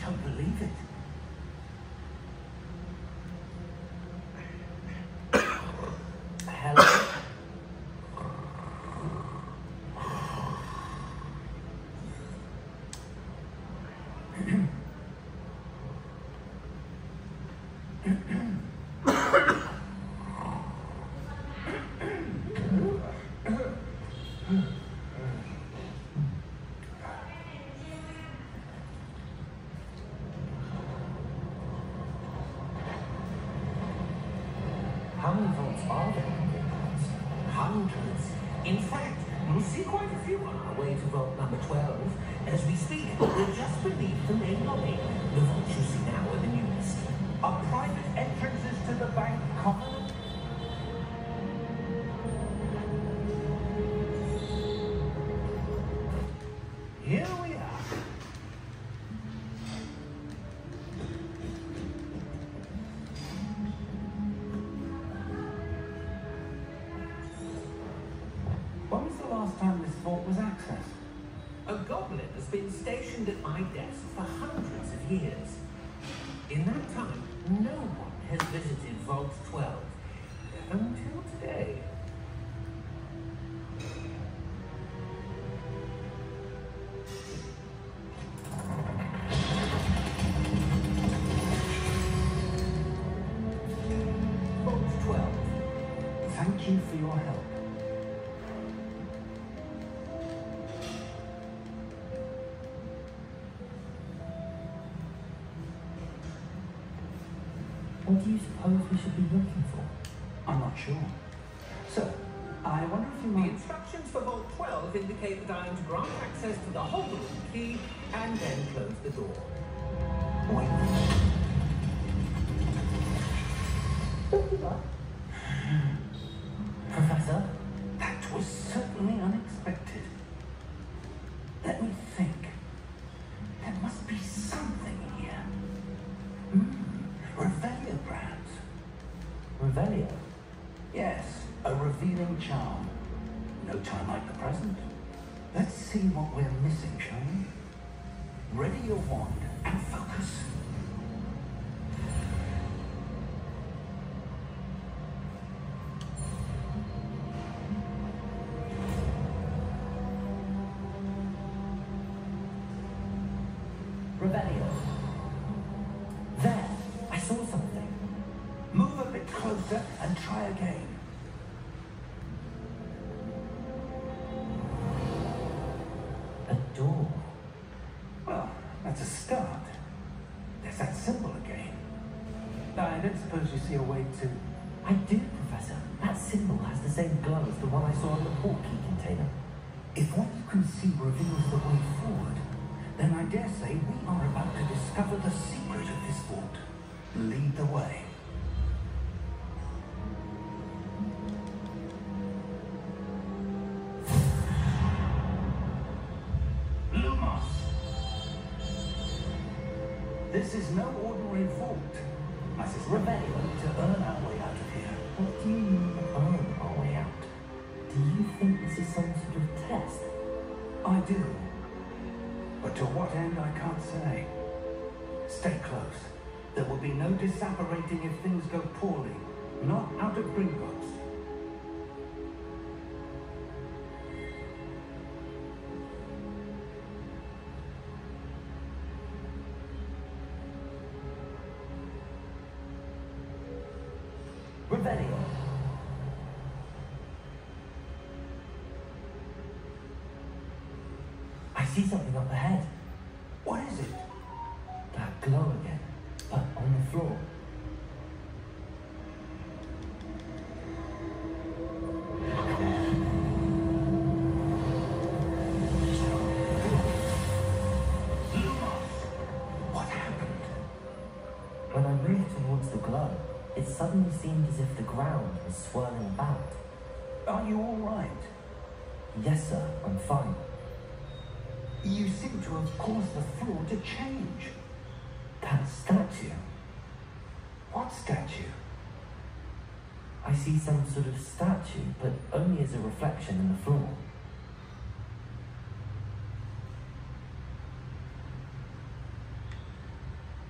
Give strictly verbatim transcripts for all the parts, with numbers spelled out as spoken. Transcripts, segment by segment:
don't believe it. Hello? How many vaults are there in Hogwarts? Hundreds. In fact, we'll see quite a few on our way to vault number twelve. As we speak, we're just beneath the main lobby. The vaults you see now are the newest. Are private entrances to the bank common? Here we are. When was the last time this vault was accessed? A goblin has been stationed at my desk for hundreds of years. In that time, no one has visited Vault twelve. Until today. Vault twelve. Thank you for your help. What do you suppose we should be looking for? I'm not sure. Sir, I wonder if you The might... instructions for Vault twelve indicate that I am to grant access to the whole room key and then close the door. Wait. Professor? That was certainly unexpected. Let me think. There must be something here. Hmm. Revelio, perhaps. Revelio? Yes, a revealing charm. No time like the present. Let's see what we're missing, shall we? Ready your wand and focus. Revelio. There! I saw something. Move a bit closer and try again. A door. Well, that's a start. There's that symbol again. I don't suppose you see a way to... I do, Professor. That symbol has the same glow as the one I saw in the portkey container. If what you can see reveals the way forward, then I dare say we are about to discover the secret of this vault. Lead the way. Lumos! This is no ordinary vault. I says Revelio to earn our way out of here. What do you mean, earn our way out? Do you think this is some sort of test? I do. But to what end, I can't say. Stay close. There will be no disapparating if things go poorly. Not out of Gringotts. Revelio. I see something up ahead. What is it? That glow again, but on the floor. What happened? When I moved towards the glow, it suddenly seemed as if the ground was swirling about. Are you all right? Yes, sir, I'm fine. You seem to have caused the floor to change. That statue. What statue? I see some sort of statue, but only as a reflection in the floor.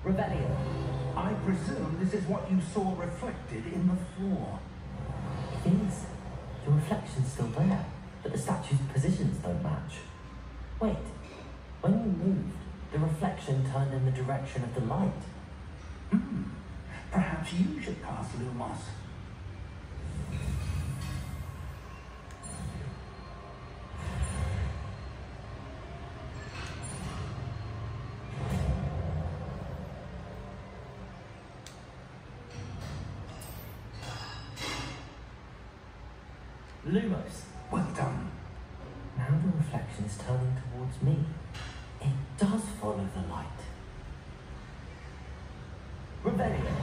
Revelio. I presume this is what you saw reflected in the floor. It is. The reflection's still there, but the statue's positions don't match. Wait, when you moved, the reflection turned in the direction of the light. Hmm. Perhaps you should cast Lumos. Lumos. Well done. Now the reflection is turning towards me. It does follow the light. Revelio.